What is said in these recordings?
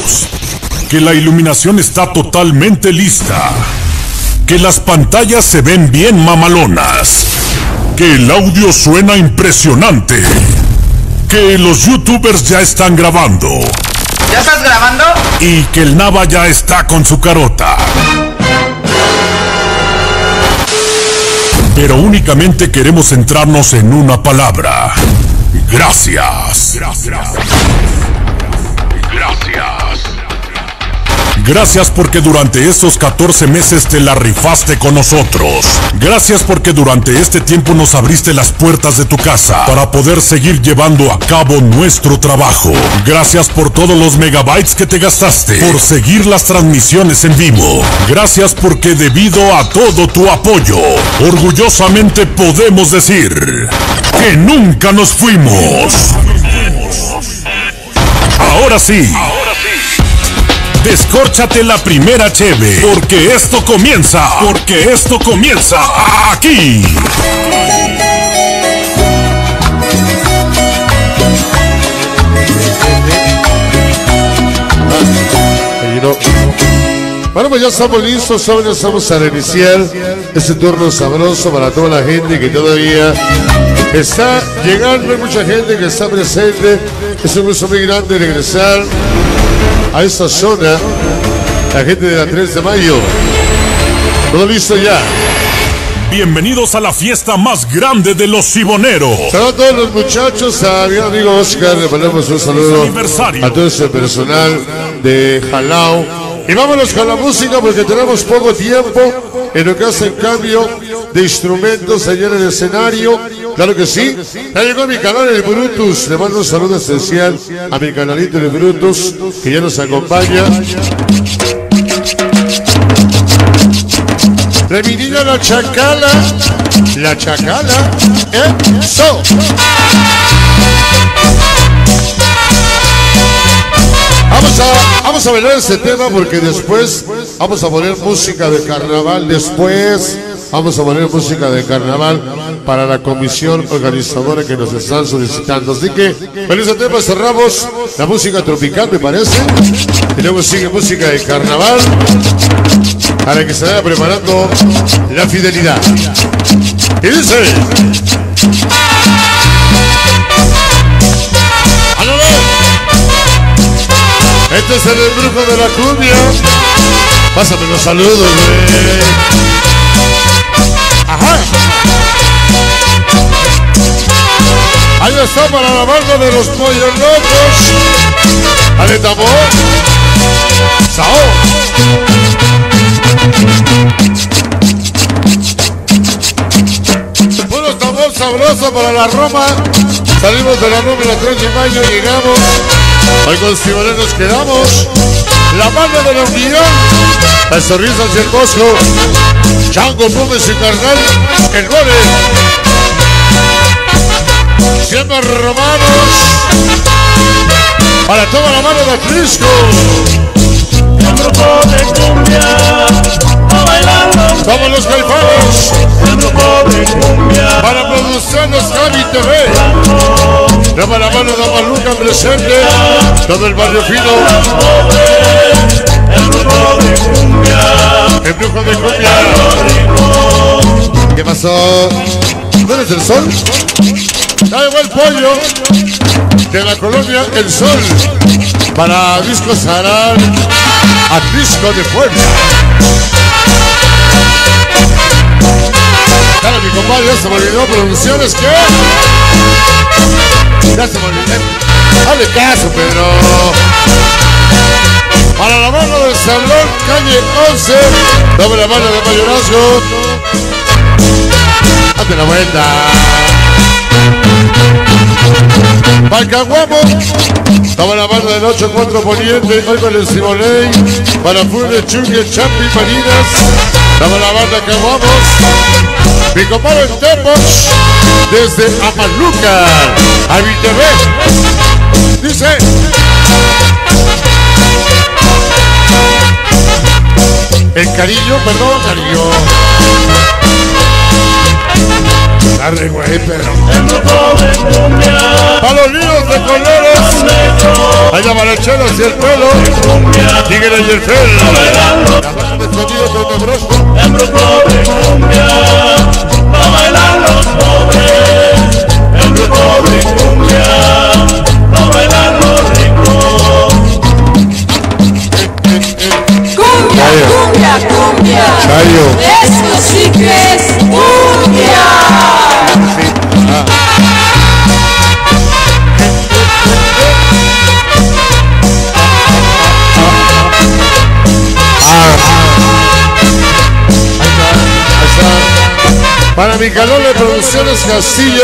que la iluminación está totalmente lista, que las pantallas se ven bien mamalonas, que el audio suena impresionante, que los youtubers ya están grabando. ¿Ya estás grabando? Y que el Nava ya está con su carota. Pero únicamente queremos centrarnos en una palabra. Gracias. Gracias. Gracias porque durante estos 14 meses te la rifaste con nosotros. Gracias porque durante este tiempo nos abriste las puertas de tu casa para poder seguir llevando a cabo nuestro trabajo. Gracias por todos los megabytes que te gastaste por seguir las transmisiones en vivo. Gracias porque debido a todo tu apoyo, orgullosamente podemos decir que nunca nos fuimos. Ahora sí. Descórchate la primera cheve, porque esto comienza aquí. Bueno, pues ya estamos listos, jóvenes, vamos a reiniciar este turno sabroso para toda la gente que todavía está llegando. Hay mucha gente que está presente. Es un gusto muy grande regresar a esta zona, la gente de la 3 de mayo. Todo listo ya. Bienvenidos a la fiesta más grande de los Ciboneros. Saludos a todos los muchachos, a mi amigo Oscar, le mandamos un saludo a todo ese personal de Jalao. Y vámonos con la música porque tenemos poco tiempo en lo que hace el cambio de instrumentos allá en el escenario. Claro que sí. Ya llegó mi canal el Brutus. Le mando un saludo especial a mi canalito el Brutus que ya nos acompaña. De mi niña la Chacala. La Chacala. Eso. Vamos a bailar este tema porque después vamos a poner música de carnaval. Después vamos a poner música de carnaval para la comisión organizadora que nos están solicitando. Así que con ese tema cerramos la música tropical, me parece. Y luego sigue música de carnaval para que se vaya preparando la fidelidad. Y dice... Este es el embrujo de la cumbia. Pásame los saludos, güey. Ajá. Ahí está para la banda de los pollos locos. Ale tambor. Sao. Puro tambor sabroso para la Roma. Salimos de la Roma el 3 de mayo, llegamos. Hoy con Ciboneros nos quedamos. La banda de la Unión, las sonrisas del Bosco, Chango, Pumes y Carnal, el Gore, siempre romanos, para toda la mano de Atlisco. El grupo de cumbia, a bailando. Somos los Caifanes. El grupo de cumbia, para Producciones Javi TV. Dame la mano de Amaluca presente, todo el barrio fino. el grupo de cumbia, El brujo de cumbia. ¿Qué pasó? ¿No eres el sol? Ya llegó el pollo de la colonia El Sol para Disco Saral, Atlisco de Puebla. Claro, mi compadre, ya se me olvidó Producciones, ¿qué? Ya se me olvidó. Dale caso, Pedro. Para la mano del Salón, calle 11. Dame la mano de mayorazgo. Hazte la vuelta. Palcahuamo. Dame la mano del 8-4 Poniente. Hoy con el Simoney. Para Funes, Chungue, Champi, Marinas. Dame la banda que vamos. Mi compadre en Tepos. Desde Amaluca. A mi TV. Dice. El cariño, perdón, cariño. Arre, güey, pero. el grupo de cumbia, A los niños de colores. Allá van las chelas y el pelo. Tigre y el fel. bailando, La banda de sonido tenebroso. el grupo de cumbia, va a bailar los pobres, el grupo de cumbia, va a bailar los ricos. Cumbia, cumbia, cumbia. Chayo. Esto sí que es cumbia. Para mi calor de Producciones Castillo.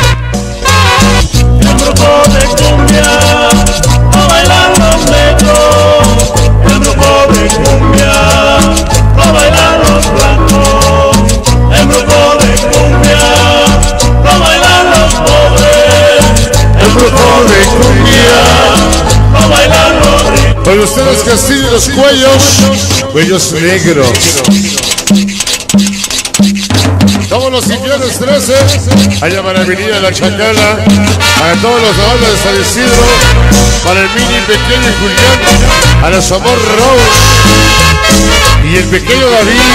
El grupo de cumbia, va a bailar los negros, el grupo de cumbia, va a bailar los blancos, el grupo de cumbia, va a bailar los pobres, el grupo de cumbia, va a bailar los ricos. Para ustedes Castillo, los cuellos negros. Somos los Infiernos 13, allá para Avenida La Chacala, para todos los navantes de San Isidro, para el mini pequeño Julián, a los Amor Rose y el pequeño David,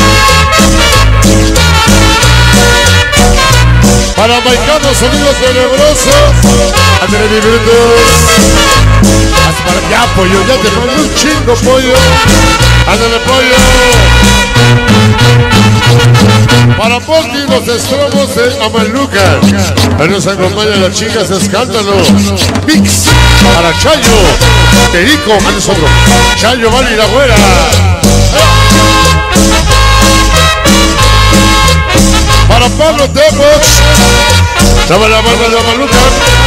para Maicano Sonido Tenebroso, André Minutos, hasta para ya pollo, ya te mando un chingo pollo, ándale pollo. Para Poti, los estrobos de Amaluca. Ahí nos acompañan las chicas de Escándalo. Mix para Chayo. Perico, a nosotros. Chayo, Vali, la güera. Para Pablo Tepos. Estaba la banda de Amaluca.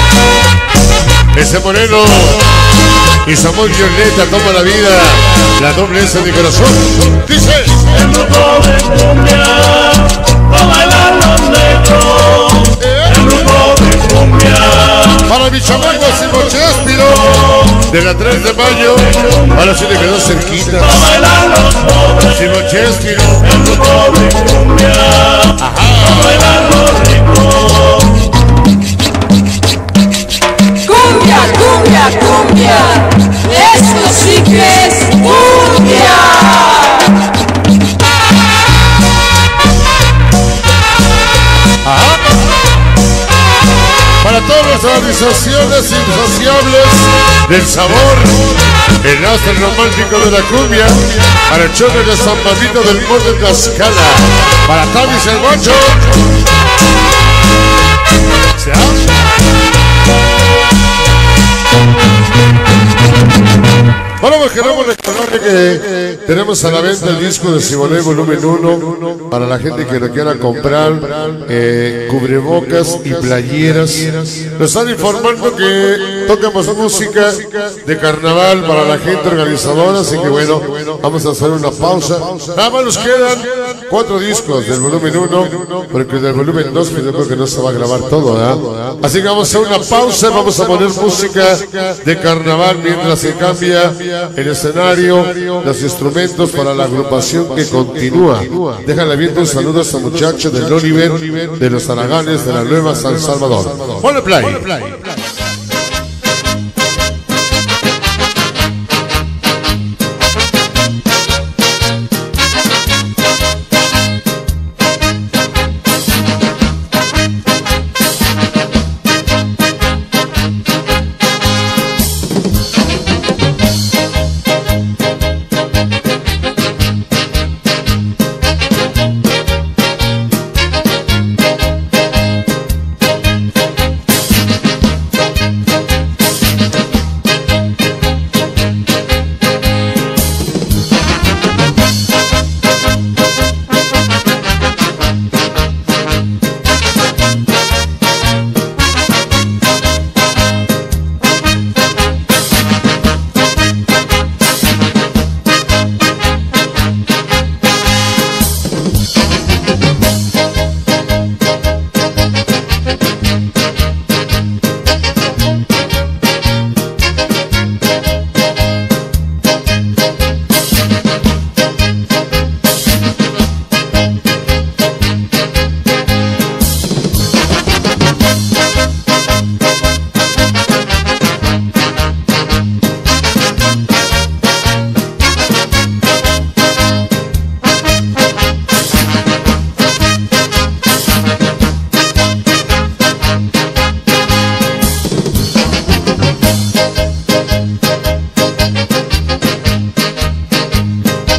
Ese Moreno. Y Samuel Violeta, toma la vida. La doble S de corazón. Dice. El grupo de cumbia, va a bailar los negros, el grupo de cumbia, Para mi chamaco Simón Chespiro, de la 3 de mayo, ahora sí le quedó cerquita. va a bailar los pobres, Simón Chespiro, el grupo de cumbia, va a bailar los ricos. Cumbia, cumbia, cumbia. Esto sí que es cumbia. para todas las organizaciones insaciables del sabor, el astro romántico de la cumbia, para el choque de San Pablito del Monte de Tlaxcala, para Tavis el Guacho. ¿Se Bueno, pues queremos recordarle que tenemos a la venta el disco de Simonet Volumen 1 para la gente que lo quiera comprar, cubrebocas y playeras. Nos están informando que tocamos música de carnaval para la gente organizadora, así que bueno, vamos a hacer una pausa. Nada más nos quedan 4 discos del Volumen 1, porque del Volumen 2 yo creo que no se va a grabar todo, ¿verdad? Así que vamos a hacer una pausa, vamos a poner música de carnaval mientras se cambia el escenario, los instrumentos para la agrupación que continúa. Déjale abierto un saludo a esta muchacha del Oliver, de los Araganes, de la Nueva San Salvador. Ponle play.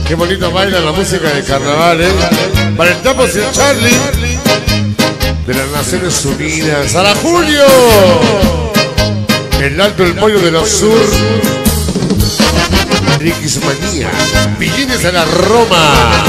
Qué bonito baila la música de carnaval, Para el Tapos y el Charlie de las Naciones Unidas. ¡A la Julio! El Alto del Pollo de los Sur. Riquismanía. Pillines a la Roma.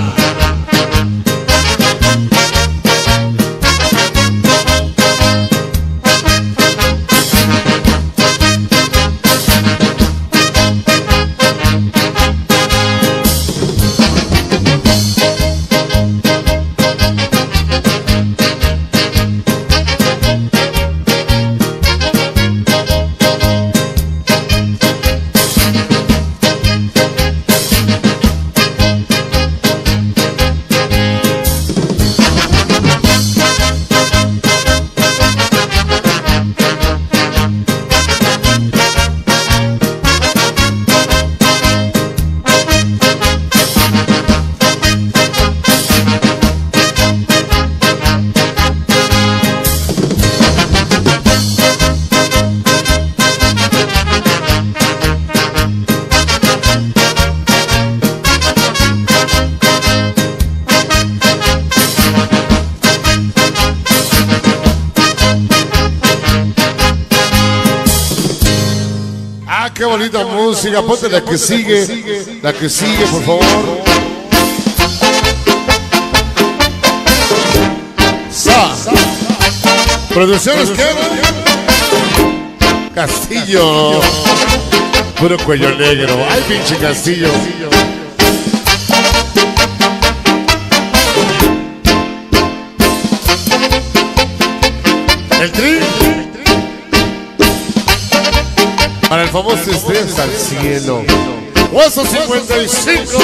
Qué bonita música, ponte la que sigue, por favor. Producciones que Castillo, puro cuello negro, ay pinche Castillo. El Tri. Para el famoso Estrellas al Cielo. Hueso 55.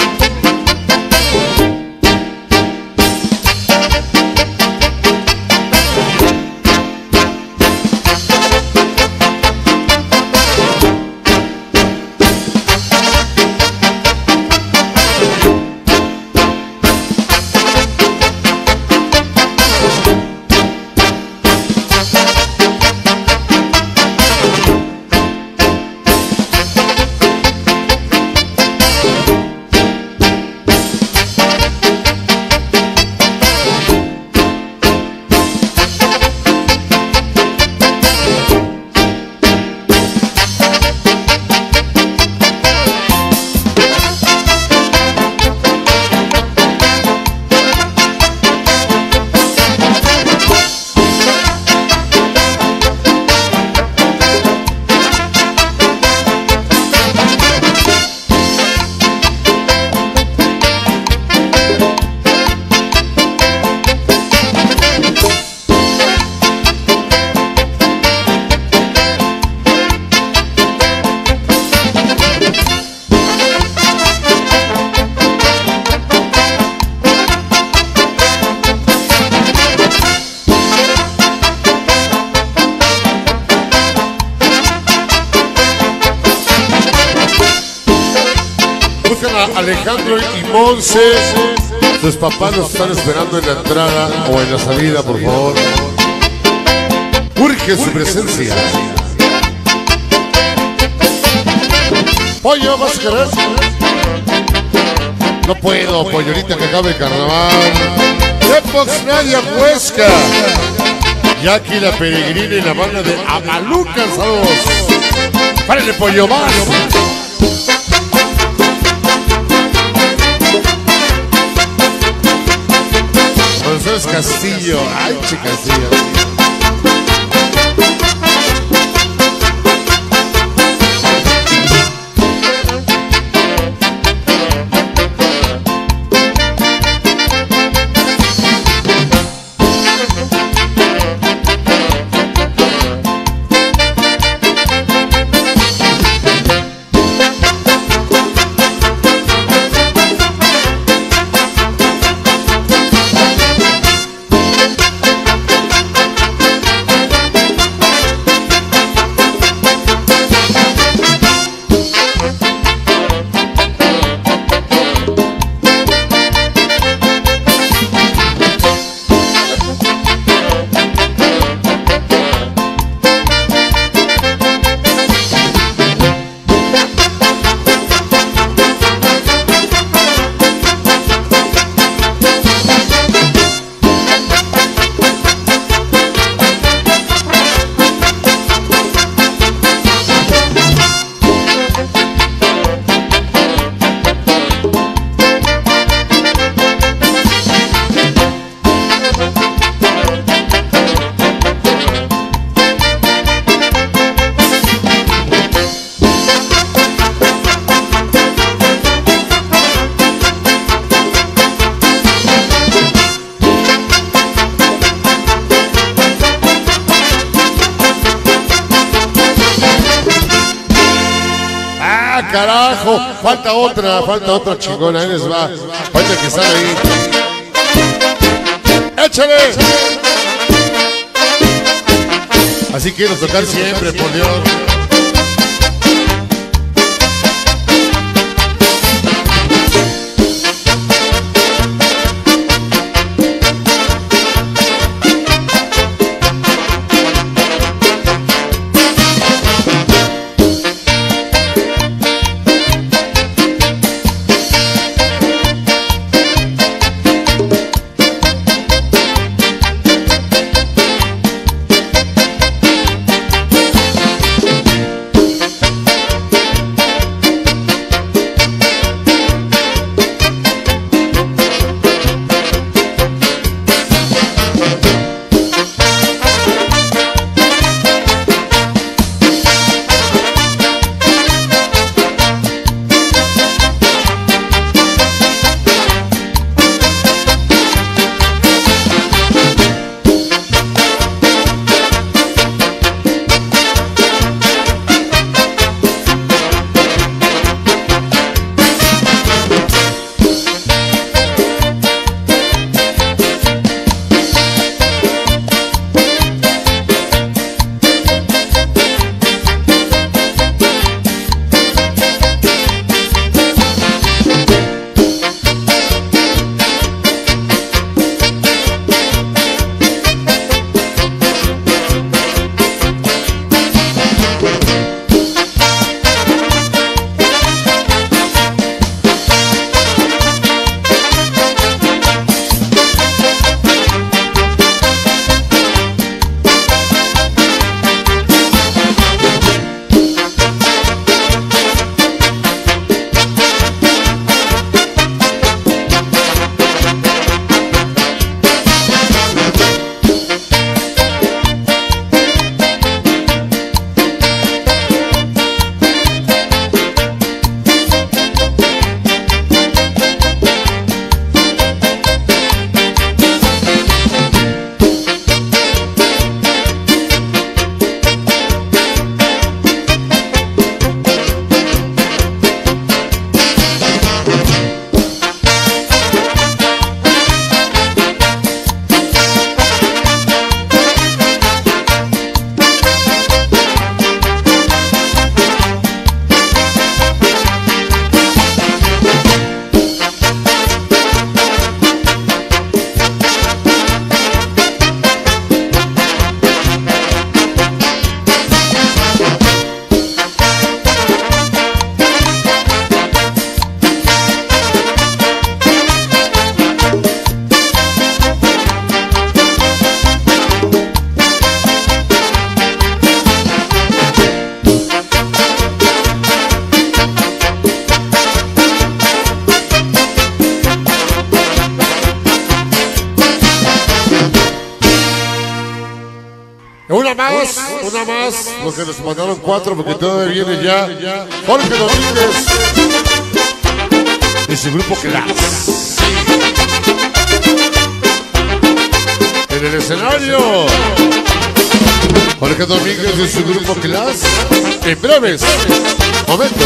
Alejandro y Monse, sus papás nos están esperando en la entrada o en la salida, por favor. Urge su presencia. Pollo, ¿vas a querer? No puedo, pollo, ahorita que acabe el carnaval. Tepox Nadia Huesca. Jackie la Peregrina y la banda de Amaluca, saludos. Párale, pollo, más. González Castillo, ay, chica Castillo. carajo! Falta otra chingona. Ahí les va. Falta que están ahí. ¡Échale! Así quiero tocar siempre, por Dios. Una más, porque nos mandaron 4, porque todavía viene ya Jorge Domínguez y su grupo Class. En el escenario, Jorge Domínguez y su grupo Class, en breves momentos.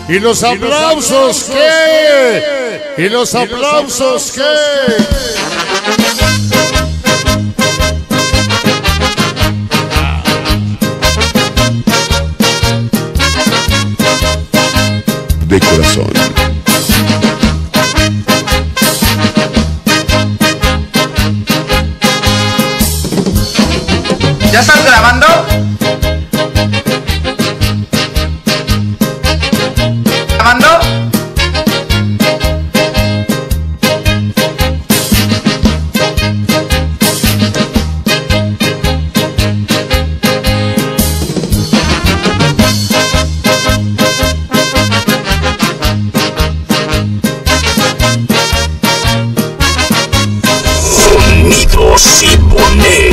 ¿Y los aplausos qué? ¿Y los aplausos qué? De corazón. ¿Ya estás grabando? ¿Grabando? Sonido Simone.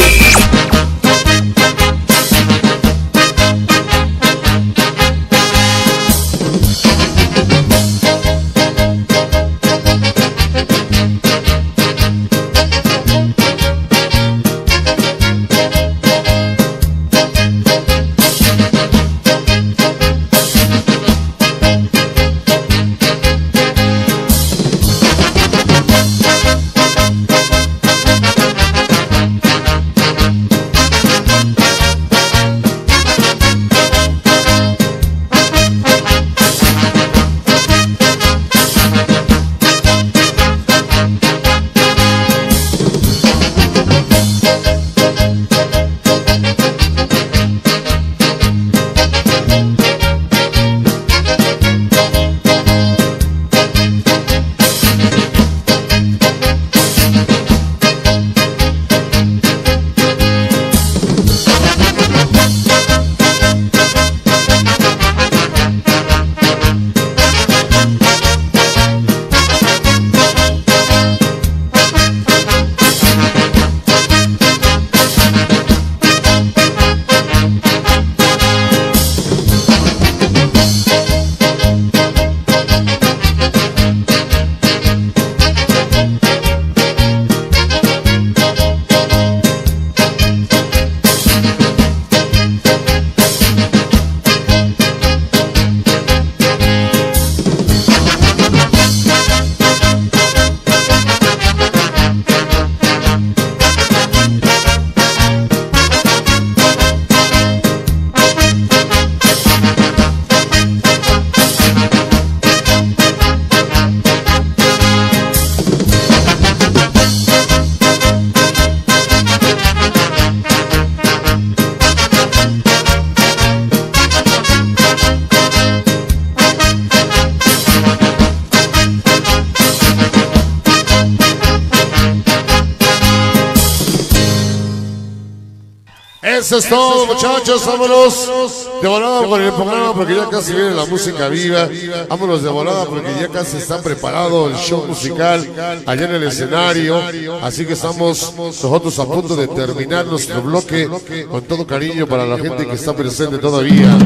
Eso es todo, muchachos. Vámonos de volada con el programa porque ya casi viene la música viva. Vámonos de volada porque ya casi está preparado el show musical allá en el escenario. Así que estamos nosotros a punto de terminar nuestro bloque con todo cariño para la gente que está presente todavía.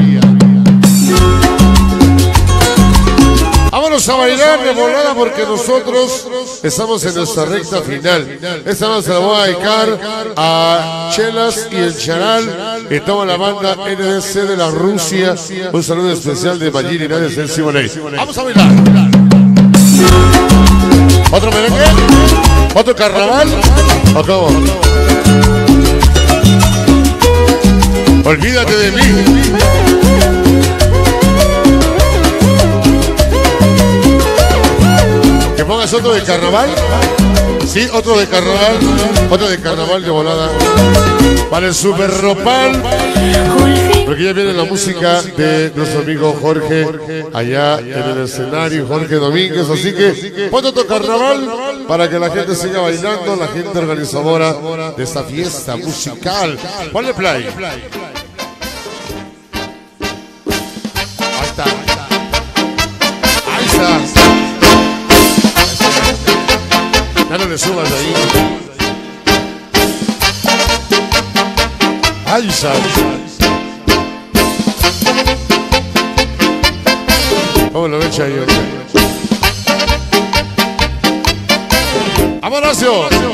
Vámonos a bailar de volada porque nosotros estamos en nuestra recta final. Esta noche se la voy a dedicar a Chelas y el Charal y toda la banda NDC de la Rusia. Un saludo especial de Magini Nández del Simone. Vamos a bailar. ¿Otro merengue? ¿Otro carnaval? ¿O cómo? Olvídate de mí. ¿Que pongas otro de carnaval? Sí, otro de carnaval de volada. Para el Super Ropal. Porque ya viene la música de nuestro amigo Jorge allá en el escenario, Jorge Domínguez. Así que pon otro carnaval para que la gente siga bailando, la gente organizadora de esta fiesta musical. Ponle play. Ahí está. Ahí está. Ya no le subas de ahí. Ahí está. ¿Cómo lo ves, Chayo? ¡Vámonos!